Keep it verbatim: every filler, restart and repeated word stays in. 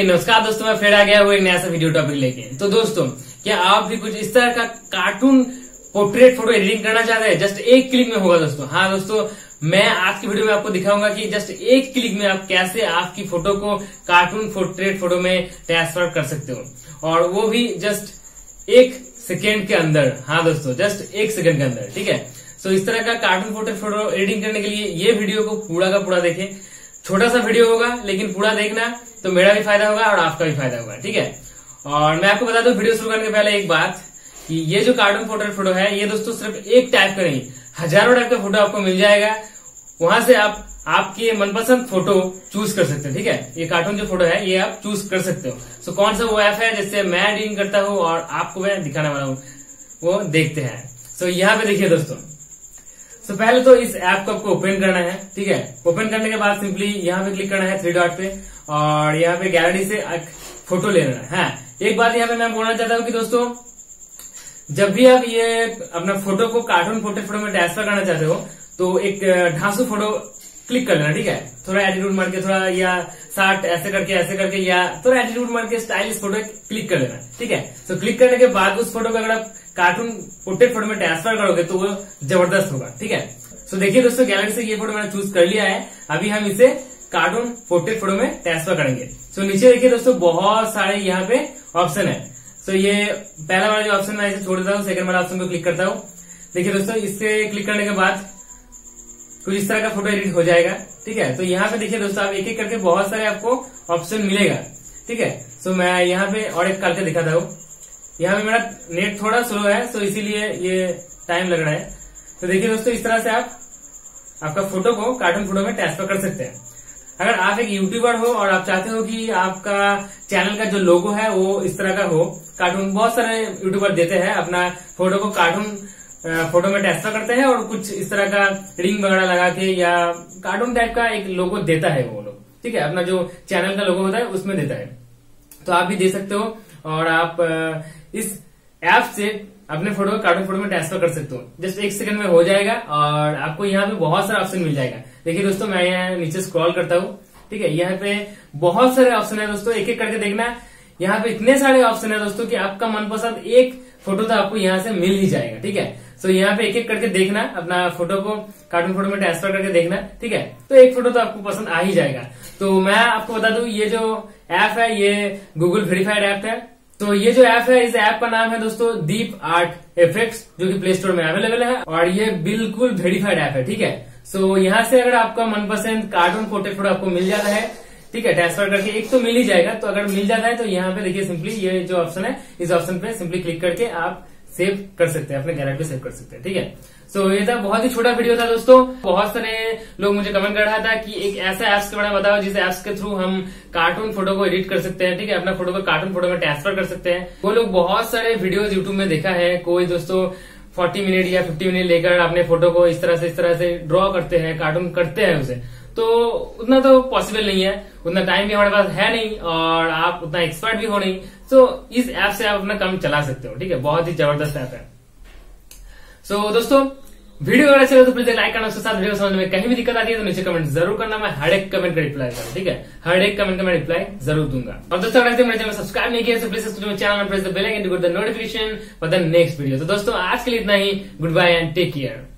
नमस्कार दोस्तों, मैं फिर आ गया हूँ एक नया सा वीडियो टॉपिक लेके। तो दोस्तों, क्या आप भी कुछ इस तरह का कार्टून पोर्ट्रेट फोटो एडिटिंग करना चाहते हैं? जस्ट एक क्लिक में होगा दोस्तों। हाँ दोस्तों, मैं आज की वीडियो में आपको दिखाऊंगा कि जस्ट एक क्लिक में आप कैसे आपकी फोटो को कार्टून पोर्ट्रेट फोटो में ट्रांसफर कर सकते हो, और वो भी जस्ट एक सेकेंड के अंदर। हाँ दोस्तों, जस्ट एक सेकेंड के अंदर। ठीक है, तो इस तरह का कार्टून पोर्ट्रेट फोटो एडिटिंग करने के लिए ये वीडियो को पूरा का पूरा देखें। छोटा सा वीडियो होगा लेकिन पूरा देखना, तो मेरा भी फायदा होगा और आपका भी फायदा होगा। ठीक है, और मैं आपको बता दूं वीडियो शुरू करने के पहले एक बात कि ये जो कार्टून पोर्ट्रेट फोटो है, ये दोस्तों सिर्फ एक टाइप का नहीं, हजारों टाइप का फोटो आपको मिल जाएगा। वहां से आप आपके मनपसंद फोटो चूज कर सकते हैं। ठीक है, ये कार्टून जो फोटो है ये आप चूज कर सकते हो। सो कौन सा वो ऐप है जिससे मैं एडिटिंग करता हूँ और आपको मैं दिखाने वाला हूँ, वो देखते हैं। सो यहाँ पे देखिए दोस्तों, तो so, पहले तो इस ऐप को आपको ओपन करना है। ठीक है, ओपन करने के बाद सिंपली यहाँ पे क्लिक करना है थ्री डॉट पे, और यहाँ पे गैलरी से एक फोटो ले लेना है। हाँ, एक बात यहाँ पे मैं बोलना चाहता हूँ कि दोस्तों, जब भी आप ये अपना फोटो को कार्टून पोर्ट्रेट फोटो में ट्रांसफर करना चाहते हो, तो एक ढांसू फोटो क्लिक कर लेना। ठीक है, थोड़ा एटीट्यूड मार के, थोड़ा या साठ ऐसे करके ऐसे करके, या थोड़ा एटीट्यूड मार के स्टाइलिश फोटो क्लिक कर लेना। ठीक है, तो क्लिक करने के बाद उस फोटो को अगर आप कार्टून पोर्ट्रेट फोटो में ट्रांसफर करोगे तो वो जबरदस्त होगा। ठीक है, तो देखिए दोस्तों, गैलरी से ये फोटो मैंने चूज कर लिया है। अभी हम इसे कार्टून पोर्ट्रेट फोटो में ट्रांसफर करेंगे। तो नीचे देखिए दोस्तों, बहुत सारे यहाँ पे ऑप्शन है। तो ये पहला वाला जो ऑप्शन मैं इसे छोड़ देता हूँ, सेकंड वाला ऑप्शन को क्लिक करता हूँ। देखिए दोस्तों, इससे क्लिक करने के बाद कुछ इस तरह का फोटो एडिट हो जाएगा। ठीक है, तो यहाँ पे देखिए दोस्तों, आप एक एक करके बहुत सारे आपको ऑप्शन मिलेगा। ठीक है, तो मैं यहाँ पे और एक करके दिखाता हूँ। यहाँ पे मेरा नेट थोड़ा स्लो है, तो इसीलिए ये टाइम लग रहा है। तो देखिए दोस्तों, इस तरह से आप आपका फोटो को कार्टून फोटो में ट्रांसफर कर सकते हैं। अगर आप एक यूट्यूबर हो और आप चाहते हो कि आपका चैनल का जो लोगो है वो इस तरह का हो, कार्टून बहुत सारे यूट्यूबर देते हैं, अपना फोटो को कार्टून फोटो में ट्रांसफर करते हैं और कुछ इस तरह का रिंग वगैरह लगा के या कार्टून टाइप का एक लोगो देता है वो लोग। ठीक है, अपना जो चैनल का लोगो होता है उसमें देता है, तो आप भी दे सकते हो। और आप इस ऐप से अपने फोटो को कार्टून फोटो में ट्रांसफर कर सकते हो। जस्ट एक सेकंड में हो जाएगा और आपको यहाँ पे बहुत सारा ऑप्शन मिल जाएगा। देखिए दोस्तों, मैं यहाँ नीचे स्क्रॉल करता हूँ। ठीक है, यहाँ पे बहुत सारे ऑप्शन है दोस्तों, एक एक करके देखना। यहाँ पे इतने सारे ऑप्शन है दोस्तों कि आपका मनपसंद एक फोटो तो आपको यहाँ से मिल ही जाएगा। ठीक है, तो यहाँ पे एक एक करके देखना, अपना फोटो को कार्टून फोटो में ट्रांसफर करके देखना। ठीक है, तो एक फोटो तो आपको पसंद आ ही जाएगा। तो मैं आपको बता दूं, ये जो ऐप है ये गूगल वेरीफाइड ऐप है। तो ये जो ऐप है, इस ऐप का नाम है दोस्तों दीप आर्ट इफेक्ट्स, जो कि प्ले स्टोर में अवेलेबल है, और ये बिल्कुल वेरीफाइड ऐप है। ठीक है, सो यहाँ से अगर आपका मनपसंद कार्टून पोर्ट्रेट फोटो आपको मिल जाता है, ठीक है, ट्रांसफर करके एक तो मिल ही जाएगा। तो अगर मिल जाता है तो यहाँ पे देखिए सिंपली ये जो ऑप्शन है, इस ऑप्शन पे सिंपली क्लिक करके आप सेव कर सकते हैं, अपने गैलरी पे सेव कर सकते हैं। ठीक है, सो so, ये था बहुत ही छोटा वीडियो था दोस्तों। बहुत सारे लोग मुझे कमेंट कर रहा था कि एक ऐसा ऐप्स के बारे में बताओ जिस ऐप्स के थ्रू हम कार्टून फोटो को एडिट कर सकते हैं। ठीक है, अपना फोटो को कार्टून फोटो में ट्रांसफर कर सकते हैं। वो लोग बहुत सारे वीडियोस यूट्यूब में देखा है। कोई दोस्तों चालीस मिनट या पचास मिनट लेकर अपने फोटो को इस तरह से इस तरह से ड्रॉ करते हैं, कार्टून करते हैं उसे। तो उतना तो पॉसिबल नहीं है, उतना टाइम भी हमारे पास है नहीं, और आप उतना एक्सपर्ट भी हो नहीं। तो इस ऐप से आप अपना काम चला सकते हो। ठीक है, बहुत ही जबरदस्त ऐप है। सो so, दोस्तों, वीडियो अगर अच्छी लगे तो प्लीज लाइक करना, उसके साथ वीडियो समझने में कहीं भी दिक्कत आती है तो नीचे कमेंट जरूर करना। मैं हर एक कमेंट का रिप्लाई करूँ। ठीक है, हर एक कमेंट का मैं रिप्लाई जरूर दूंगा। और दोस्तों, अगर मेरे चैनल सब्सक्राइब नहीं किया तो प्लीज चैनल में press the bell icon to get the notification for the next video. तो दोस्तों, आज के लिए इतना ही। Good bye and take care.